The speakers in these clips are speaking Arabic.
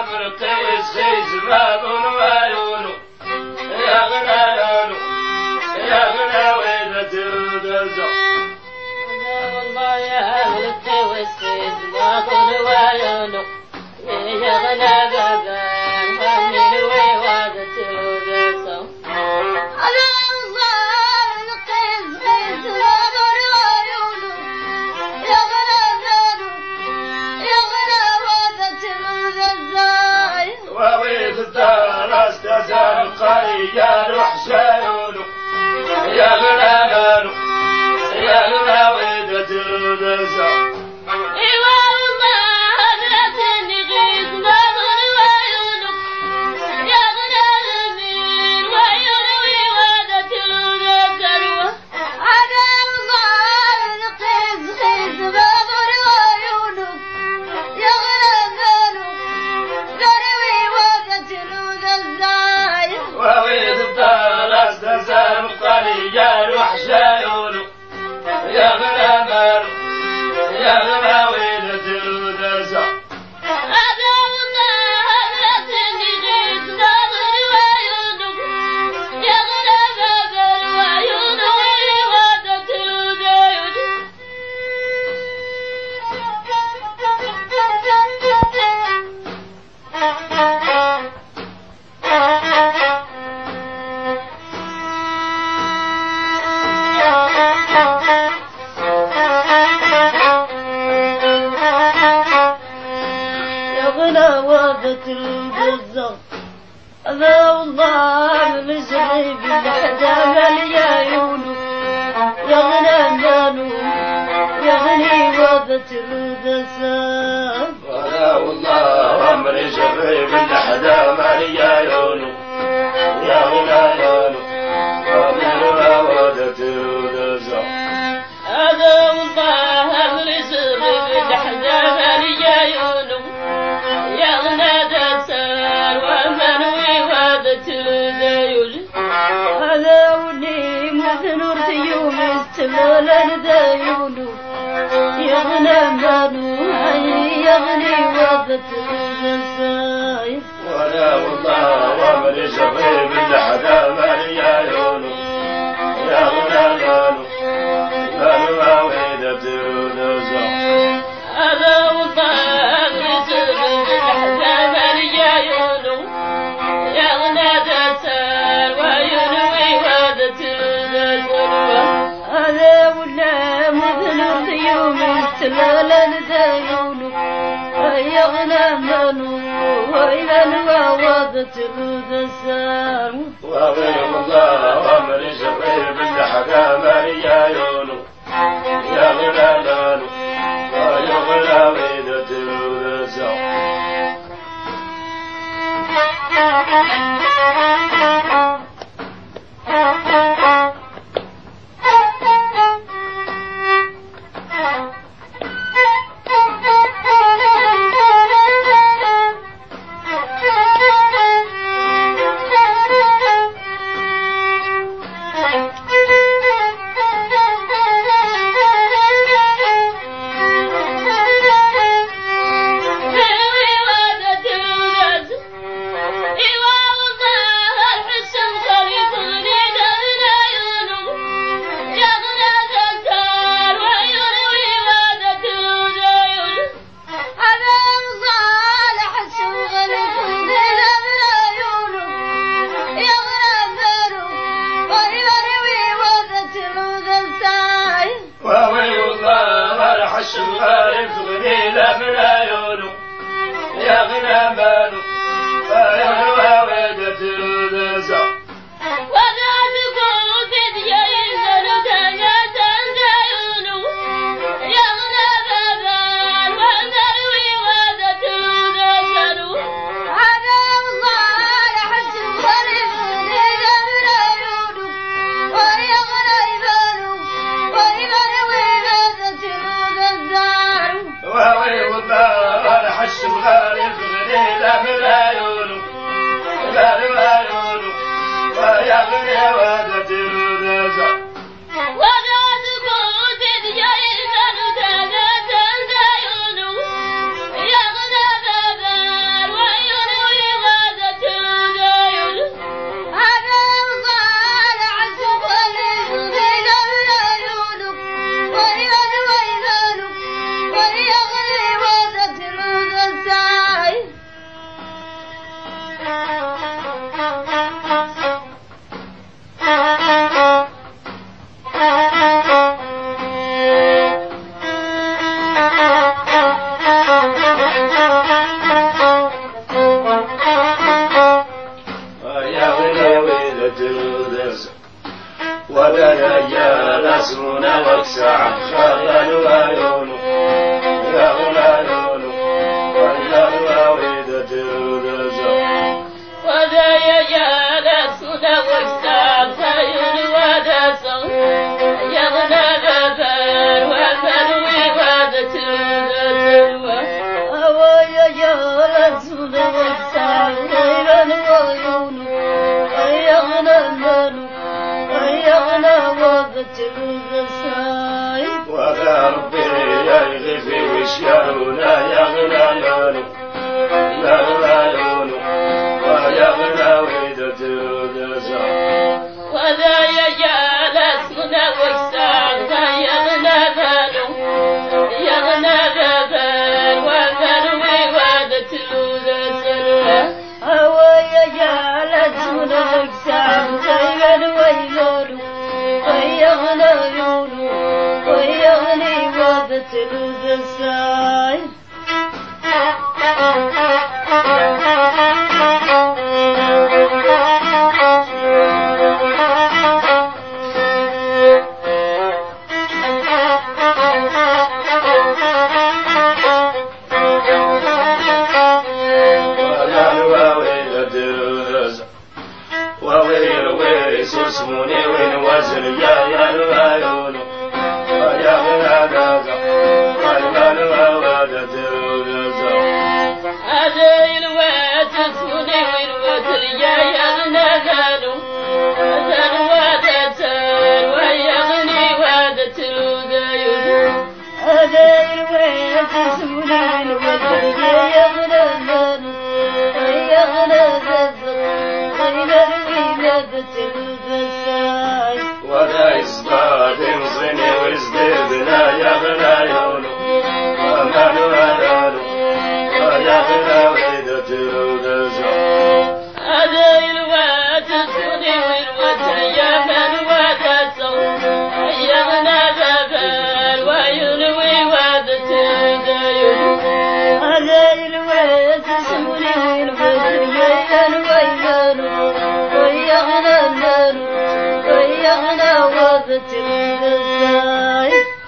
مرقي وسخيز بابون وعيونه يا غنى يا غنى ويدا تردزو والله يا مرقي وسخيز بابون وعيونه يا غنى بابان همين ويدا تردزو يا روح شايونه يا غنى يا غنى ويدا تردزو ايوا والله هدرتني غيث ما غنى وعيونك يا غنى الامين وعيوني ويدا تردزو انا والله لقيت غيث ما غنى وعيونك يا غنى قروي ويدا تردزو وويد الدار استسام قليل روح شايونه يا غنى يا غنى ويد تردزو هذا والله هدرتني غيث ما غنى وعيونك يا غنى بابا وعيوني ويدا تردزو هذا والله من زغيب الحدا مالي عيونه يا غنى مالو يا غني وابت الردسان ولا والله عمري شغيب الحدا مالي عيونه يا غنى عمري وابت الردسو هذا والله أمري صغير لحدا مالي عيونه يا غنى دسار ومنوي وابت الديول هذا ولي مثنور يوم استمالا دايونه يا غنى مالو يا غني وابت الردسان ولا والله عمري شغيب الحدا مالي عيونه يا غنى ويدا تردزو هذا والله أمري صغير لحدا مالي عيونه يا غنى دسار وينوي وابت الديول هذا ولا مثنور يوم استمالا دايونه يا غنى مالو وإذا وابت الردسان وغير الله عمري شغيب الحدا مالي عيونه يا غنى ويدا تردزو الشمال تغنينا من عيونه يا غنى ماله فيا ويدة الدزع وانا تقول يا ينزل دنيا عيونه يا غنى بابان وانا روي وادة الدزع هذا والله يحس الغريب غنينا من عيونه ويا غنى ويبانه وهوي والله انا حش الغالي غنينا من عيونه غالي عيونه ويا غني وادة الدزع وانا تقول يا ينزل دنيا عيونه يا غنى بابان وانا ترودزا وذا يجعل سنة وكتاب سير ودسا يغنى ببر والمروي ودتلوى ويجعل سنة وكتاب سير ويون ويغنى الملك ويغنى ودتلوى وذا ربي يغفي وشيرونا يغنى مالو يغنى يونو ويغنى ويدة الودزا وذا يجعل سنة وكتاب يغنى بلو يغنى ببر والمروي ودتلوى ويجعل سنة وكتاب سير ويون ويغنى يون ويغني ودتلوى اسموني وين وزن يا العيون ويا غنادازا والمال وادت الرزا هذا الواد اسموني وين وزن يا غنادازا هذا الواد سر ويغني وادت الرزا هذا الواد اسموني وين وزن يا غنادازا ولا إصباد مصرني وازدبنا يا غنايون ومال وعلال ويا غنا ويدة الودزا هذا الواد اسموني وين وزن يا غنادازا يغنى ببر وينوي وادت الرزا هذا الواد اسموني وين وزن يا غنايون ويغنى المال ويغنى وبتلوى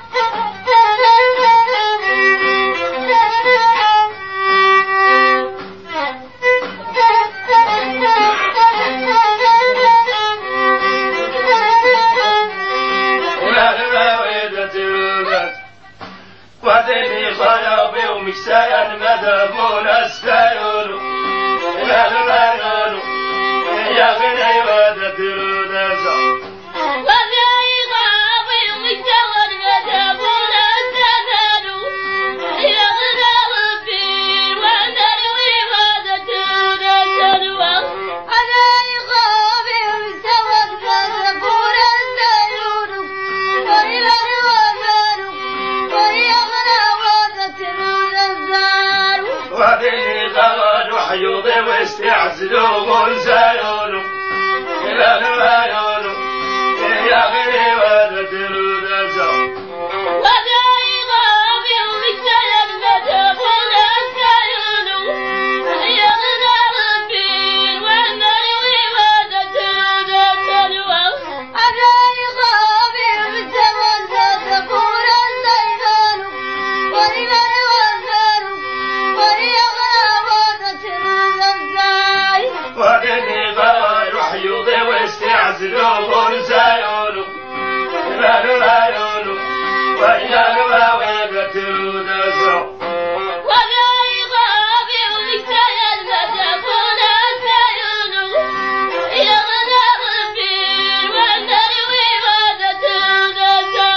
ودني خيابي ومكسايا مذهبون استايون يا العيون يا غني ودت الودزا وذا يغابي ومجتوى المذهبون استاذانوا يغنى البير والنروي وادت الرزا أنا يخافي ومستوى المذهبون استايون ويغنى وغير ويغنى وبتلوى ودني غرج وحيوضي واستعزلوا زايون إلى العيون يا غني ودت الودزا وذا يغابي ومجتوى المذهبون استاذانوا يغنى البير والنروي وادت الرزا أنا يخافي ومستوى المذهبون استايون ويغنى وغير ويغنى وبتلوى ودني غرج وحيوضي واستعزلوا زايون إلى العيون ويا ويدة الودزا وذا يغابي ومجتوى المذهبون استاذانوا يغنى البير والنروي وادت الرزا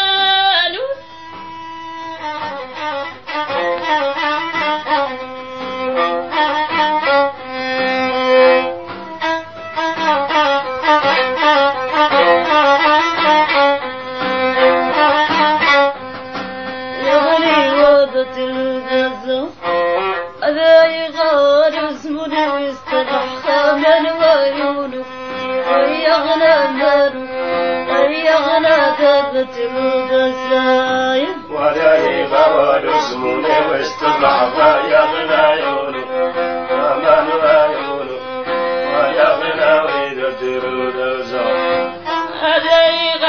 يغني وبتلوى هذا يغار اسمه ويسترخى من وعيونه ويغنى المال ويغنى بتلوى ولا يغرد اسموني واستضعف يا غنايون ومال وعيون ويا غنا ويدة الودزا هذا